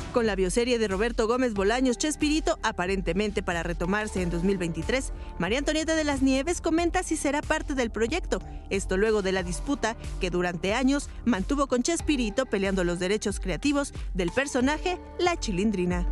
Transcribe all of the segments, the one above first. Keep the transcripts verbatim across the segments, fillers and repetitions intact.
Con la bioserie de Roberto Gómez Bolaños, Chespirito, aparentemente para retomarse en dos mil veintitrés, María Antonieta de las Nieves comenta si será parte del proyecto. Esto luego de la disputa que durante años mantuvo con Chespirito peleando los derechos creativos del personaje La Chilindrina.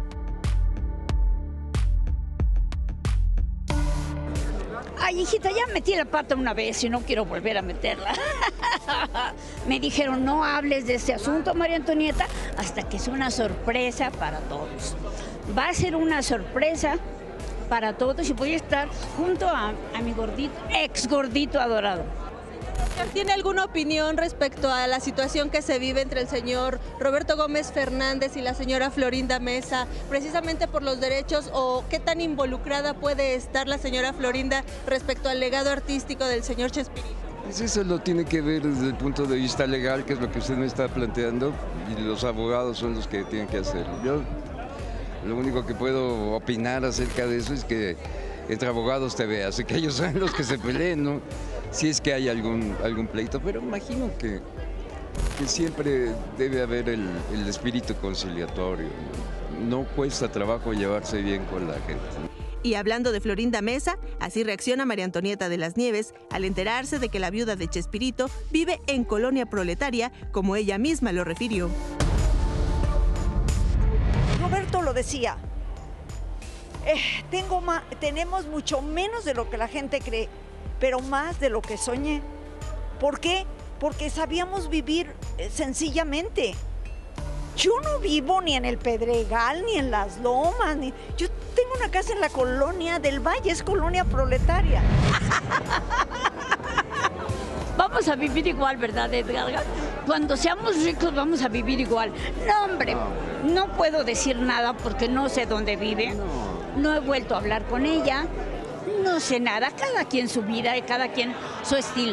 Ay, hijita, ya metí la pata una vez y no quiero volver a meterla. Me dijeron, no hables de este asunto, María Antonieta, hasta que sea una sorpresa para todos. Va a ser una sorpresa para todos y voy a estar junto a, a mi gordito, ex gordito adorado. ¿Tiene alguna opinión respecto a la situación que se vive entre el señor Roberto Gómez Fernández y la señora Florinda Mesa, precisamente por los derechos, o qué tan involucrada puede estar la señora Florinda respecto al legado artístico del señor Chespirito? Pues eso lo tiene que ver desde el punto de vista legal, que es lo que usted me está planteando, y los abogados son los que tienen que hacerlo. Yo lo único que puedo opinar acerca de eso es que entre abogados te ve, así que ellos son los que se peleen, ¿no? Si es que hay algún, algún pleito, pero imagino que, que siempre debe haber el, el espíritu conciliatorio. No cuesta trabajo llevarse bien con la gente. Y hablando de Florinda Mesa, así reacciona María Antonieta de las Nieves al enterarse de que la viuda de Chespirito vive en Colonia Proletaria, como ella misma lo refirió. Roberto lo decía, eh, tengo ma- tenemos mucho menos de lo que la gente cree, pero más de lo que soñé. ¿Por qué? Porque sabíamos vivir eh, sencillamente. Yo no vivo ni en el Pedregal, ni en Las Lomas, ni... Yo tengo una casa en la Colonia del Valle, es Colonia Proletaria. Vamos a vivir igual, ¿verdad, Edgar? Cuando seamos ricos vamos a vivir igual. No, hombre, no puedo decir nada porque no sé dónde vive. No he vuelto a hablar con ella. No sé nada, cada quien su vida y cada quien su estilo.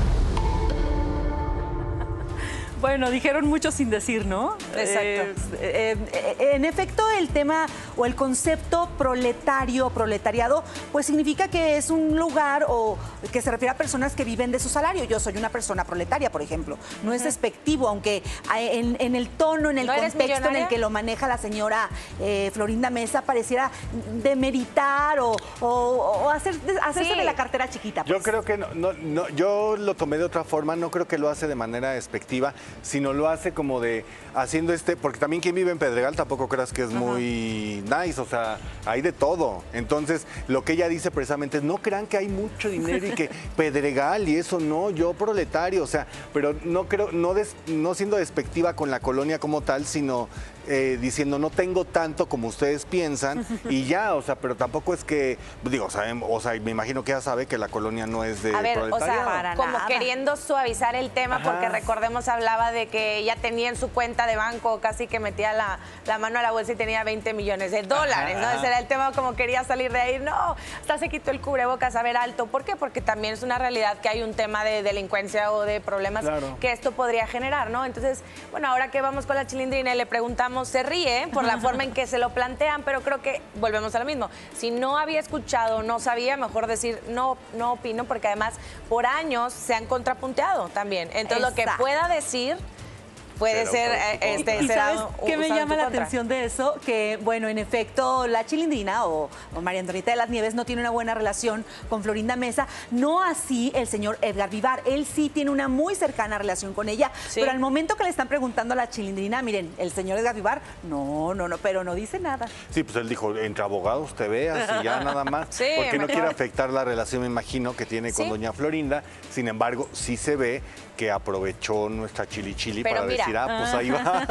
Bueno, dijeron mucho sin decir, ¿no? Exacto. Eh, eh, eh, en efecto, el tema o el concepto proletario, proletariado, pues significa que es un lugar o que se refiere a personas que viven de su salario. Yo soy una persona proletaria, por ejemplo. No es despectivo, aunque en, en el tono, en el ¿No eres contexto en millonaria? el que lo maneja la señora eh, Florinda Mesa, pareciera demeritar o, o, o hacer, hacerse Sí. de la cartera chiquita. Yo pues. creo que no, no, no, yo lo tomé de otra forma, no creo que lo hace de manera despectiva, sino lo hace como de haciendo este, porque también quien vive en Pedregal tampoco creas que es muy nice, o sea, hay de todo. Entonces, lo que ella dice precisamente es, no crean que hay mucho dinero y que Pedregal y eso no, yo proletario, o sea, pero no creo, no, des, no siendo despectiva con la colonia como tal, sino eh, diciendo no tengo tanto como ustedes piensan y ya, o sea, pero tampoco es que, digo, saben, o sea, me imagino que ella sabe que la colonia no es de A ver, o proletariado. sea, Para como nada. queriendo suavizar el tema, Ajá. porque recordemos hablaba de que ella tenía en su cuenta de banco, casi que metía la, la mano a la bolsa y tenía veinte millones de dólares, Ajá, ¿no? ajá. Ese era el tema, como quería salir de ahí. No, hasta se quitó el cubrebocas a ver alto. ¿Por qué? Porque también es una realidad que hay un tema de delincuencia o de problemas Claro. que esto podría generar, ¿no? Entonces, bueno, ahora que vamos con la Chilindrina y le preguntamos, se ríe por la forma en que se lo plantean, pero creo que volvemos a lo mismo. Si no había escuchado, no sabía, mejor decir no, no opino, porque además por años se han contrapunteado también. Entonces, lo que Exacto. pueda decir puede Pero ser por tu eh, este, ¿Y será sabes u- qué me usado en llama tu la contra. atención de eso? Que, bueno, en efecto, la Chilindrina o, o María Antonieta de las Nieves no tiene una buena relación con Florinda Mesa, no así el señor Edgar Vivar. Él sí tiene una muy cercana relación con ella, Sí. pero al momento que le están preguntando a la Chilindrina, miren, el señor Edgar Vivar, no, no, no, pero no dice nada. Sí, pues él dijo, entre abogados te veas y ya nada más. Sí, porque no mejor. quiere afectar la relación, me imagino, que tiene con Sí. doña Florinda. Sin embargo, sí se ve que aprovechó nuestra chili chili Pero para mira. decir, ah, pues ahí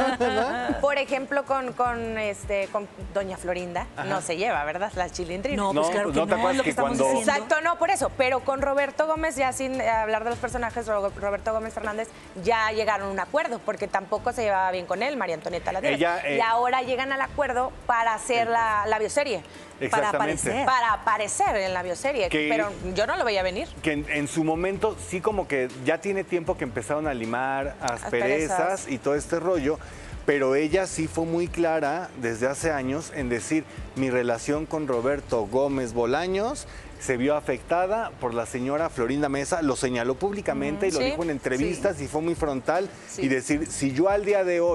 va. Por ejemplo, con, con, este, con doña Florinda no se lleva, ¿verdad? La Chilindrina. No, No, pues claro pues que no te no, acuerdas es lo que que estamos cuando- diciendo. Exacto, no, por eso. Pero con Roberto Gómez, ya sin eh, hablar de los personajes, Ro- Roberto Gómez Fernández, ya llegaron a un acuerdo, porque tampoco se llevaba bien con él, María Antonieta Las Nieves. Ella, eh, y ahora llegan al acuerdo para hacer la, la bioserie. Para Exactamente. aparecer. Para aparecer en la bioserie. Que- pero yo no lo veía venir. Que en, en su momento sí como que ya tiene tiempo que empezaron a limar asperezas Asperezas. y todo este rollo, pero ella sí fue muy clara desde hace años en decir, mi relación con Roberto Gómez Bolaños se vio afectada por la señora Florinda Mesa, lo señaló públicamente y lo sí, dijo en entrevistas y fue muy frontal Sí. y decir, si yo al día de hoy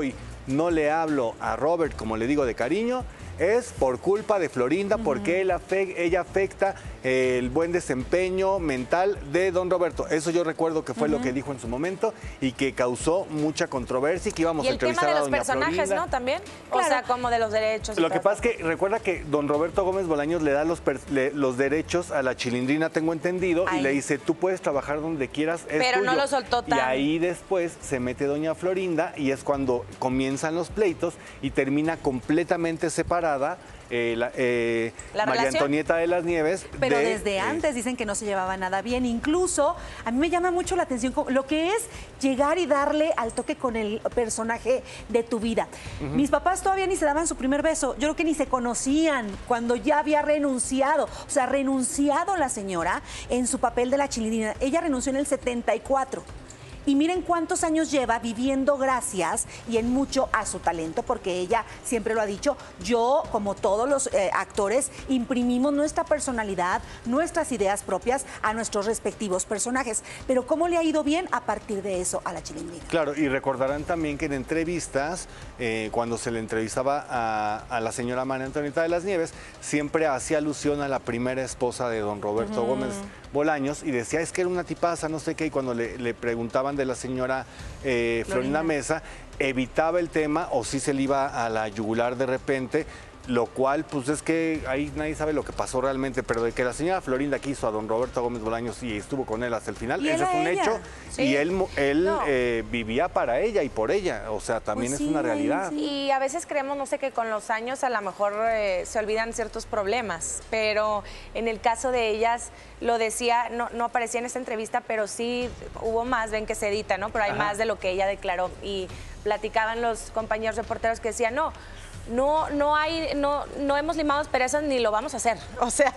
no le hablo a Robert, como le digo de cariño, es por culpa de Florinda, uh-huh. porque él afe- ella afecta el buen desempeño mental de don Roberto. Eso yo recuerdo que fue uh-huh. lo que dijo en su momento y que causó mucha controversia y que íbamos y a entrevistar a tema de doña los personajes, Florinda. ¿no? También, claro. o sea, como de los derechos. Lo que pasa es que recuerda que don Roberto Gómez Bolaños le da los, per- le, los derechos a la Chilindrina, tengo entendido, Ay. y le dice, tú puedes trabajar donde quieras, es Pero tuyo. no lo soltó tan. Y ahí después se mete doña Florinda y es cuando comienzan los pleitos y termina completamente separada Eh, la, eh, ¿La María relación? Antonieta de las Nieves. Pero de, desde eh, antes dicen que no se llevaba nada bien. Incluso a mí me llama mucho la atención lo que es llegar y darle al toque con el personaje de tu vida. Uh-huh. Mis papás todavía ni se daban su primer beso. Yo creo que ni se conocían cuando ya había renunciado. O sea, renunciado la señora en su papel de la Chilindrina. Ella renunció en el setenta y cuatro. Y miren cuántos años lleva viviendo gracias y en mucho a su talento, porque ella siempre lo ha dicho, yo, como todos los eh, actores, imprimimos nuestra personalidad, nuestras ideas propias a nuestros respectivos personajes. Pero ¿cómo le ha ido bien a partir de eso a la Chilindrina? Claro, y recordarán también que en entrevistas, eh, cuando se le entrevistaba a, a la señora María Antonieta de las Nieves, siempre hacía alusión a la primera esposa de don Roberto uh-huh. Gómez Bolaños y decía, es que era una tipaza, no sé qué, y cuando le, le preguntaban de la señora eh, Florinda Mesa, evitaba el tema o sí se le iba a la yugular de repente, lo cual, pues es que ahí nadie sabe lo que pasó realmente, pero de que la señora Florinda quiso a don Roberto Gómez Bolaños y estuvo con él hasta el final, ese fue un ella. hecho, Sí. y él, él No. eh, vivía para ella y por ella, o sea, también Pues es sí, una realidad. sí. Y a veces creemos, no sé, que con los años a lo mejor eh, se olvidan ciertos problemas, pero en el caso de ellas, lo decía, no, no aparecía en esta entrevista, pero sí hubo más, ven que se edita, ¿no? Pero hay Ajá. más de lo que ella declaró y platicaban los compañeros reporteros que decían, no, No, no hay, no, no hemos limado asperezas ni lo vamos a hacer. O sea,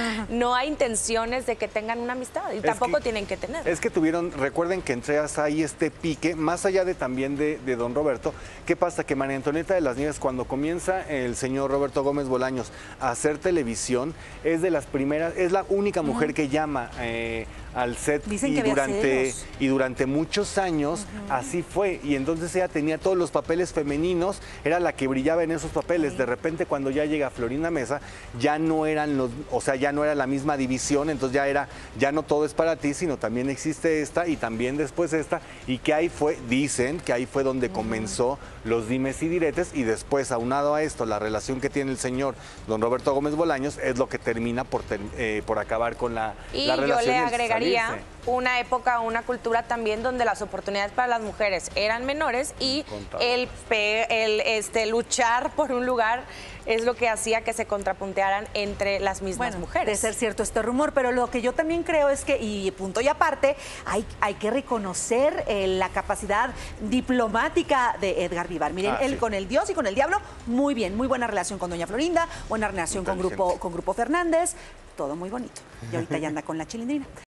no hay intenciones de que tengan una amistad y Es tampoco que- tienen que tener. Es que tuvieron, recuerden que entre ellas hay este pique, más allá de también de, de don Roberto. ¿Qué pasa? Que María Antonieta de las Nieves, cuando comienza el señor Roberto Gómez Bolaños a hacer televisión, es de las primeras, es la única mujer que llama eh, al set. Dicen y que había durante celos. y durante muchos años uh-huh. así fue. Y entonces ella tenía todos los papeles femeninos, era la que brillaba en esos papeles. Sí. De repente cuando ya llega Florinda Mesa, ya no eran los, o sea, ya no era la misma división, entonces ya era, ya no todo es para ti, sino también existe esta y también después esta, y que ahí fue, dicen que ahí fue donde uh-huh. comenzó los dimes y diretes, y después, aunado a esto, la relación que tiene el señor don Roberto Gómez Bolaños es lo que termina por, ter, eh, por acabar con la, y la relación. Y yo le y agregaría salirse. una época, una cultura también donde las oportunidades para las mujeres eran menores y el, pe, el este, luchar por un lugar es lo que hacía que se contrapuntearan entre las mismas bueno, mujeres. De ser cierto este rumor, pero lo que yo también creo es que, y punto y aparte, hay, hay que reconocer eh, la capacidad diplomática de Edgar Vivar. Miren, Ah, él sí. con el Dios y con el Diablo, muy bien, muy buena relación con doña Florinda, buena relación con Grupo, con Grupo Fernández, todo muy bonito. Y ahorita ya anda con la Chilindrina.